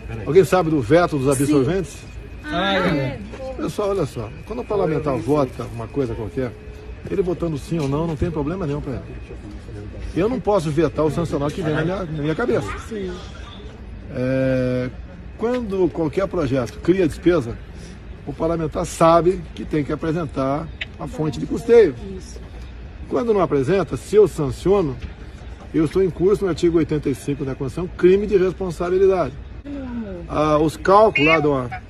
Alguém sabe do veto dos absorventes? Ah, Pessoal, olha só, quando o parlamentar vota uma coisa qualquer, ele votando sim ou não tem problema nenhum para ele. Eu não posso vetar ou sancionar o que vem na minha cabeça. Quando qualquer projeto cria despesa, o parlamentar sabe que tem que apresentar a fonte de custeio. Quando não apresenta, se eu sanciono, eu estou em curso no artigo 85 da Constituição, crime de responsabilidade. Os cálculos lá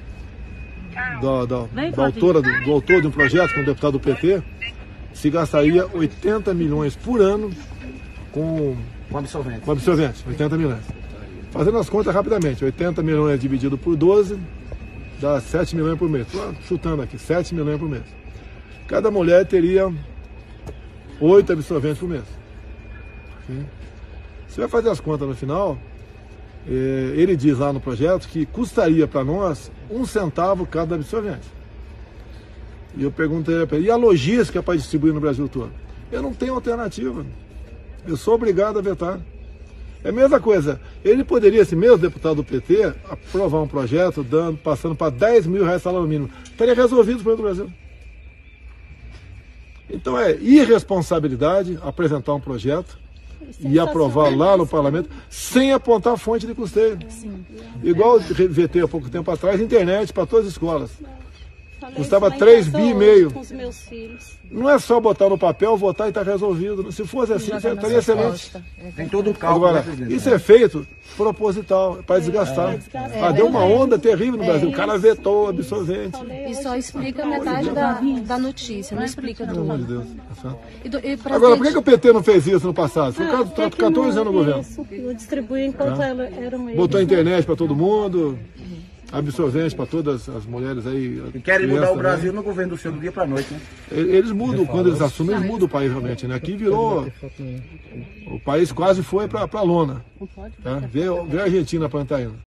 do autor de um projeto, com o deputado do PT, se gastaria 80 milhões por ano com absorvente, 80 milhões. Fazendo as contas rapidamente, 80 milhões dividido por 12, dá 7 milhões por mês. Estou chutando aqui, 7 milhões por mês. Cada mulher teria 8 absorventes por mês. Você vai fazer as contas no final, ele diz lá no projeto que custaria para nós 1 centavo cada absorvente. E eu perguntei para ele, e a logística para distribuir no Brasil todo? Eu não tenho alternativa. Eu sou obrigado a vetar. É a mesma coisa. Ele poderia, esse mesmo deputado do PT, aprovar um projeto passando para 10 mil reais salário mínimo. Estaria resolvido o problema do Brasil. Então é irresponsabilidade apresentar um projeto e aprovar lá no parlamento sem apontar a fonte de custeio. Igual eu vetei há pouco tempo atrás, internet para todas as escolas. Custava 3,5 bi. Com os meus filhos. Não é só botar no papel, votar e está resolvido. Se fosse assim, estaria excelente. Tem todo o cálculo. Agora, isso é feito proposital, para desgastar. Deu uma onda terrível no Brasil. O cara vetou absorvente. E só explica metade da notícia, não explica tudo. Pelo amor de Deus. Agora, por que o PT não fez isso no passado? Ficou 14 anos no governo. Eu distribuí enquanto eram eles. Botou internet para todo mundo, absorvente para todas as mulheres aí. E querem mudar o Brasil no governo do senhor do dia para a noite, né? Eles mudam, quando eles assumem, eles mudam o país realmente, né? Aqui virou, o país quase foi para a lona. Vê a Argentina para onde está indo.